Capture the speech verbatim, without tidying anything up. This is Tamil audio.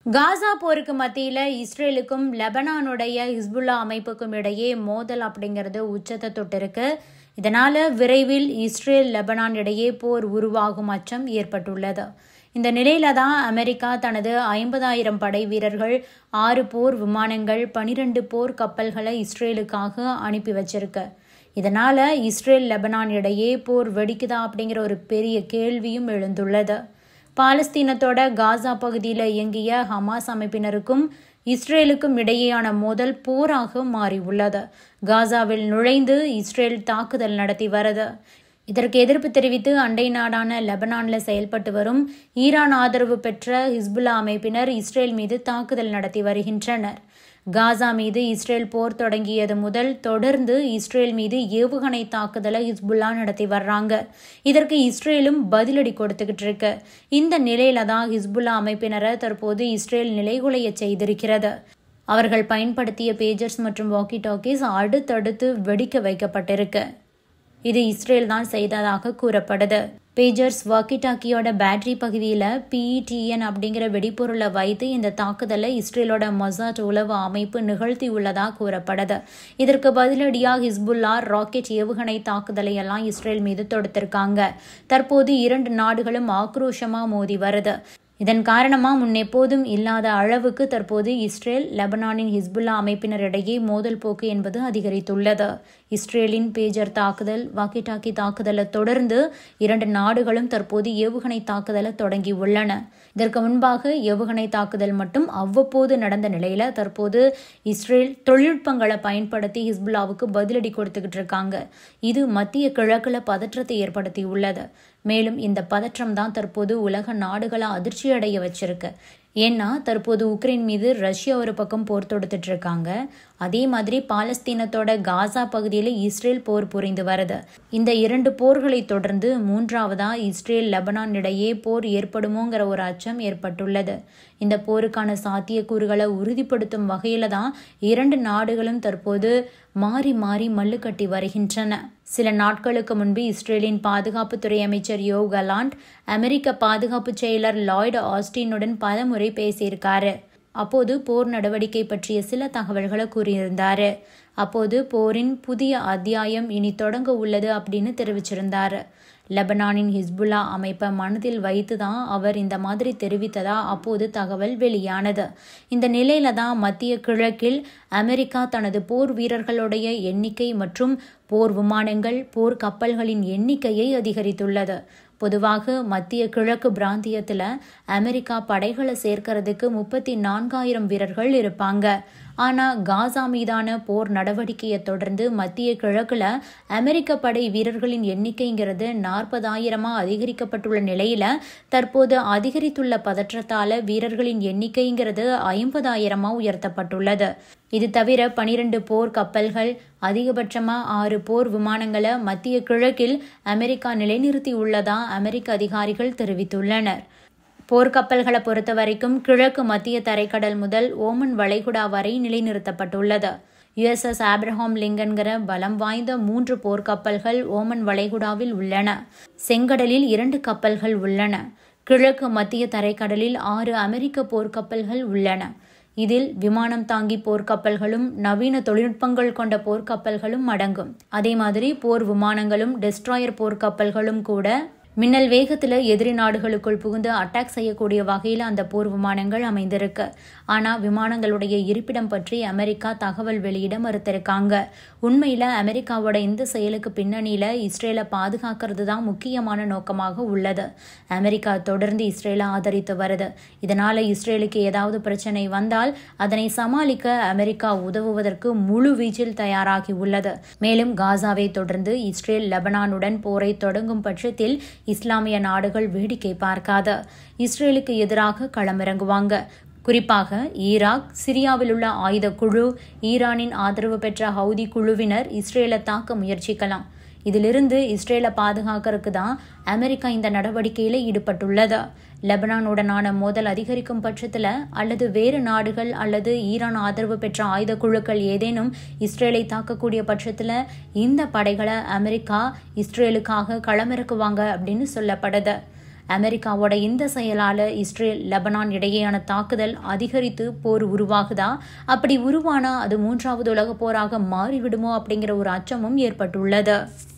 காசா போருக்கு மத்தியில் இஸ்ரேலுக்கும் லெபனானுடைய ஹிஸ்புல்லா அமைப்புக்கும் இடையே மோதல் அப்படிங்கிறது உச்சத்தை தொட்டிருக்கு. இதனால் விரைவில் இஸ்ரேல் லெபனான் இடையே போர் உருவாகும் அச்சம் ஏற்பட்டுள்ளது. இந்த நிலையில தான் அமெரிக்கா தனது ஐம்பதாயிரம் படை வீரர்கள், ஆறு போர் விமானங்கள், பனிரெண்டு போர் கப்பல்களை இஸ்ரேலுக்காக அனுப்பி வச்சிருக்கு. இதனால் இஸ்ரேல் லெபனான் இடையே போர் வெடிக்குதா அப்படிங்கிற ஒரு பெரிய கேள்வியும் எழுந்துள்ளது. பாலஸ்தீனத்தோட காசா பகுதியில் இயங்கிய ஹமாஸ் அமைப்பினருக்கும் இஸ்ரேலுக்கும் இடையேயான மோதல் போராக மாறியுள்ளது. காசாவில் நுழைந்து இஸ்ரேல் தாக்குதல் நடத்தி வருது. இதற்கு எதிர்ப்பு தெரிவித்து அண்டை நாடான லெபனானில் செயல்பட்டு வரும் ஈரான் ஆதரவு பெற்ற ஹிஸ்புல்லா அமைப்பினர் இஸ்ரேல் மீது தாக்குதல் நடத்தி வருகின்றனர். காசா மீது இஸ்ரேல் போர் தொடங்கியது முதல் தொடர்ந்து இஸ்ரேல் மீது ஏவுகணை தாக்குதலை ஹிஸ்புல்லா நடத்தி வர்றாங்க. இதற்கு இஸ்ரேலும் பதிலடி கொடுத்துக்கிட்டு இருக்கு. இந்த நிலையில தான் ஹிஸ்புல்லா அமைப்பினரை தற்போது இஸ்ரேல் நிலைகுலைய செய்திருக்கிறது. அவர்கள் பயன்படுத்திய பேஜர்ஸ் மற்றும் வாக்கி டாக்கிஸ் அடுத்தடுத்து வெடிக்க வைக்கப்பட்டிருக்கு. இது இஸ்ரேல் தான் செய்ததாக கூறப்படுது. பேஜர்ஸ் வாக்கி டாக்கியோட பேட்டரி பகுதியில் பிஇடிஎன் அப்படிங்கிற வெடிப்பொருளை வைத்து இந்த தாக்குதலை இஸ்ரேலோட மொசாட் உளவு அமைப்பு நிகழ்த்தியுள்ளதாக கூறப்படுது. இதற்கு பதிலடியாக ஹிஸ்புல்லா ராக்கெட் ஏவுகணை தாக்குதலை எல்லாம் இஸ்ரேல் மீது தொடுத்திருக்காங்க. தற்போது இரண்டு நாடுகளும் ஆக்ரோஷமாக மோதி வருது. இதன் காரணமாக முன்னெப்போதும் இல்லாத அளவுக்கு தற்போது இஸ்ரேல் லெபனானின் ஹிஸ்புல்லா அமைப்பினரிடையே மோதல் போக்கு என்பது அதிகரித்துள்ளது. இஸ்ரேலின் பேஜர் தாக்குதல், வாக்கி டாக்கி தாக்குதலை தொடர்ந்து இரண்டு நாடுகளும் தற்போது ஏவுகணை தாக்குதலை தொடங்கி உள்ளன. இதற்கு முன்பாக ஏவுகணை தாக்குதல் மட்டும் அவ்வப்போது நடந்த நிலையில தற்போது இஸ்ரேல் தொழில்நுட்பங்களை பயன்படுத்தி ஹிஸ்புல்லாவுக்கு பதிலடி கொடுத்துக்கிட்டு இருக்காங்க. இது மத்திய கிழக்குல பதற்றத்தை ஏற்படுத்தி உள்ளது. மேலும் இந்த பதற்றம் தான் தற்போது உலக நாடுகளை அதிர்ச்சி அடைய வச்சிருக்கு. ஏன்னா தற்போது உக்ரைன் மீது ரஷ்யா ஒரு பக்கம் போர் தொடுத்துட்டு இருக்காங்க. அதே மாதிரி பாலஸ்தீனத்தோட காசா பகுதியில் இஸ்ரேல் போர் புரிந்து வருது. இந்த இரண்டு போர்களை தொடர்ந்து மூன்றாவதா இஸ்ரேல் லெபனான் இடையே போர் ஏற்படுமோங்கிற ஒரு அச்சம் ஏற்பட்டுள்ளது. இந்த போருக்கான சாத்தியக்கூறுகளை உறுதிப்படுத்தும் வகையில தான் இரண்டு நாடுகளும் தற்போது மாறி மாறி மல்லு கட்டி வருகின்றன. சில நாட்களுக்கு முன்பு இஸ்ரேலின் பாதுகாப்புத்துறை அமைச்சர் யோவ் கலாண்ட் அமெரிக்க பாதுகாப்பு செயலர் லாய்டு ஆஸ்டினுடன் பல முறை பேசியிருக்காரு. அப்போது போர் நடவடிக்கை பற்றிய சில தகவல்களை கூறியிருந்தாரு. அப்போது போரின் புதிய அத்தியாயம் இனி தொடங்க உள்ளது அப்படின்னு தெரிவிச்சிருந்தாரு. லெபனானின் ஹிஸ்புல்லா அமைப்பை மனதில் வைத்து தான் அவர் இந்த மாதிரி தெரிவித்ததா அப்போது தகவல் வெளியானது. இந்த நிலையில தான் மத்திய கிழக்கில் அமெரிக்கா தனது போர் வீரர்களுடைய எண்ணிக்கை மற்றும் போர் விமானங்கள், போர் கப்பல்களின் எண்ணிக்கையை அதிகரித்துள்ளது. பொதுவாக மத்திய கிழக்கு பிராந்தியத்தில் அமெரிக்கா படைகளை சேர்க்கறதுக்கு முப்பத்தி நான்காயிரம் வீரர்கள் இருப்பாங்க. ஆனால் காசா மீதான போர் நடவடிக்கையை தொடர்ந்து மத்திய கிழக்குல அமெரிக்க படை வீரர்களின் எண்ணிக்கைங்கிறது நாற்பதாயிரமா அதிகரிக்கப்பட்டுள்ள நிலையில தற்போது அதிகரித்துள்ள பதற்றத்தால வீரர்களின் எண்ணிக்கைங்கிறது ஐம்பதாயிரமா உயர்த்தப்பட்டுள்ளது. இது தவிர பனிரெண்டு போர் கப்பல்கள், அதிகபட்சமா ஆறு போர் விமானங்களை மத்திய கிழக்கில் அமெரிக்கா நிலைநிறுத்தி உள்ளதா அமெரிக்க அதிகாரிகள் தெரிவித்துள்ளனர். போர்க்கப்பல்களை பொறுத்த வரைக்கும் கிழக்கு மத்திய தரைக்கடல் முதல் ஓமன் வளைகுடா வரை நிலைநிறுத்தப்பட்டுள்ளது. யுஎஸ்எஸ் ஆப்ரஹாம் லிங்கன்கிற பலம் வாய்ந்த மூன்று போர்க்கப்பல்கள் ஓமன் வளைகுடாவில் உள்ளன. செங்கடலில் இரண்டு கப்பல்கள் உள்ளன. கிழக்கு மத்திய தரைக்கடலில் ஆறு அமெரிக்க போர்க்கப்பல்கள் உள்ளன. இதில் விமானம் தாங்கி போர்க்கப்பல்களும் நவீன தொழில்நுட்பங்கள் கொண்ட போர்க்கப்பல்களும் அடங்கும். அதே மாதிரி போர் விமானங்களும் டெஸ்ட்ராயர் போர்க்கப்பல்களும் கூட மின்னல் வேகத்தில் எதிரி நாடுகளுக்குள் புகுந்து அட்டாக் செய்யக்கூடிய வகையில் அந்த போர் விமானங்கள் அமைந்திருக்கு. ஆனால் விமானங்களுடைய இருப்பிடம் பற்றி அமெரிக்கா தகவல் வெளியிட மறுத்திருக்காங்க. உண்மையில் அமெரிக்காவோட இந்த செயலுக்கு பின்னணியில் இஸ்ரேலை பாதுகாக்கிறது தான் முக்கியமான நோக்கமாக உள்ளது. அமெரிக்கா தொடர்ந்து இஸ்ரேலை ஆதரித்து வருது. இதனால் இஸ்ரேலுக்கு ஏதாவது பிரச்சனை வந்தால் அதனை சமாளிக்க அமெரிக்கா உதவுவதற்கு முழு வீச்சில் தயாராகி உள்ளது. மேலும் காசாவை தொடர்ந்து இஸ்ரேல் லெபனானுடன் போரை தொடங்கும் பட்சத்தில் இஸ்லாமிய நாடுகள் வேடிக்கை பார்க்காத இஸ்ரேலுக்கு எதிராக களமிறங்குவாங்க. குறிப்பாக ஈராக், சிரியாவில் உள்ள ஆயுத குழு, ஈரானின் ஆதரவு பெற்ற ஹவுதி குழுவினர் இஸ்ரேலை தாக்க முயற்சிக்கலாம். இதிலிருந்து இஸ்ரேலை பாதுகாக்கிறதுக்கு தான் அமெரிக்கா இந்த நடவடிக்கையில் ஈடுபட்டுள்ளது. லெபனானுடனான மோதல் அதிகரிக்கும் பட்சத்தில் அல்லது வேறு நாடுகள் அல்லது ஈரான் ஆதரவு பெற்ற ஆயுத குழுக்கள் ஏதேனும் இஸ்ரேலை தாக்கக்கூடிய பட்சத்தில் இந்த படைகளை அமெரிக்கா இஸ்ரேலுக்காக களமிறக்குவாங்க அப்படின்னு சொல்லப்படுது. அமெரிக்காவோட இந்த செயலால இஸ்ரேல் லெபனான் இடையேயான தாக்குதல் அதிகரித்து போர் உருவாகுதா? அப்படி உருவானா அது மூன்றாவது உலக போராக மாறிவிடுமோ அப்படிங்கிற ஒரு அச்சமும் ஏற்பட்டுள்ளது.